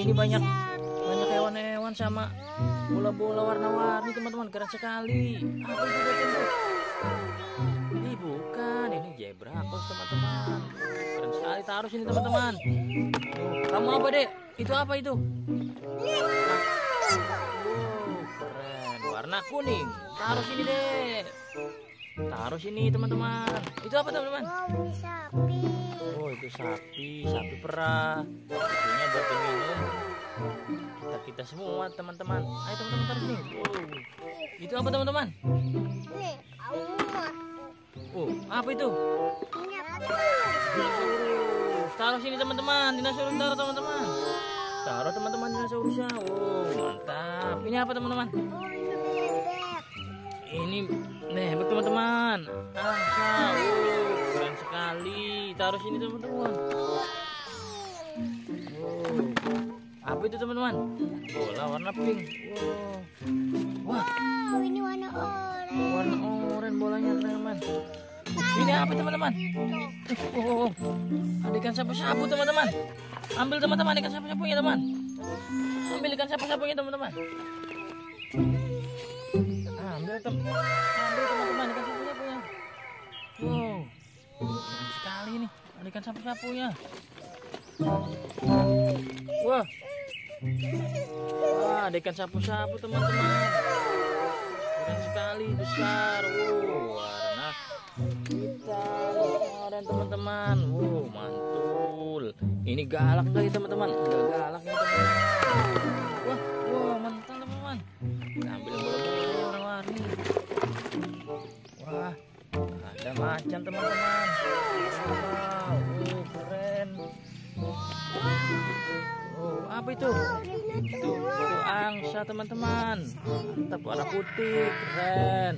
ini banyak hewan-hewan sama bola-bola warna-warni teman-teman, keren sekali. Apa itu tuh? Ini bukan, ini zebra cross teman-teman. Keren sekali, taruh sini teman-teman. Kamu apa dek? Itu apa itu? Keren, warna kuning. Taruh sini dek. Taruh sini teman-teman. Itu apa teman-teman? Oh, sapi. Oh itu sapi perah. Susunya buat diminum. Kita semua teman-teman. Ayo teman-teman taruh sini. Itu apa teman-teman? Nih, rumah. Oh apa itu? Ini apa? Dinosaurus. Taruh sini teman-teman. Dinosaurus taruh teman-teman. Taruh teman-teman dinosaurusnya. Oh mantap. Ini apa teman-teman? Oh, ini bebek. Ini bebek teman-teman. Angsa. Oh keren sekali. Taruh sini teman-teman. Apa itu teman-teman? Bola warna pink. Wah, Oh, ini warna oranye. warna oranye bolanya teman-teman. Ini apa teman-teman? Ada ikan sapu-sapu teman-teman. Ambil teman-teman ikan sapu-sapunya teman. Ambil ikan sapu-sapunya teman-teman. Ambil teman-teman ikan sapu-sapunya. Wow, keren sekali nih. Ada ikan sapu-sapunya. Wah, ada ikan sapu-sapu teman-teman. Keren sekali, besar. Warna hitam, oranye teman-teman. Mantul. Ini galak kali teman-teman. Enggak galak nih teman-teman. Wah, mantul teman-teman. Ambil bola-bola warna-warni. Wah, ada macan teman-teman. Wow, keren. Apa itu? Itu angsa teman-teman. Mantap, warna putih, keren.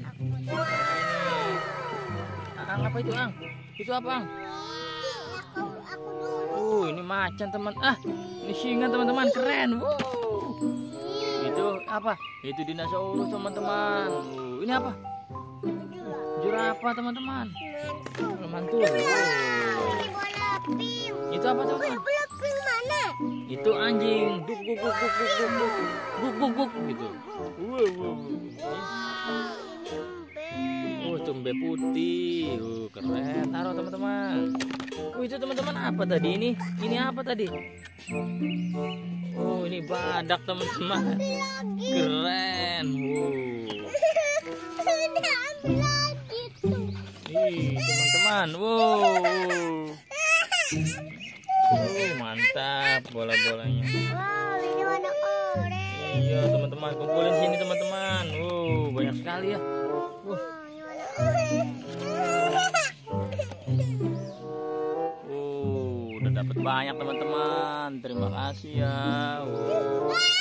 Ang apa itu ang? Itu apa ang? Aku dulu. Ini macan teman. Ini singa teman-teman, keren. Itu apa? Itu dinosaurus teman-teman. Ini apa? Zurafa teman-teman. Mantul. Ini bola pink. Itu apa teman-teman? Bola pink mana? Itu anjing. Guk guk guk guk guk guk guk guk guk gitu. Tumbe putih. Keren. Taruh teman-teman. Itu teman-teman apa tadi ini? Ini apa tadi? Ini badak teman-teman. Keren. Ambil lagi tuh. Teman-teman. Mantap bola-bolanya. Wow, ini warna oranye. Iya teman-teman, kumpulin sini teman-teman. Banyak sekali ya. Udah dapat banyak teman-teman. Terima kasih ya.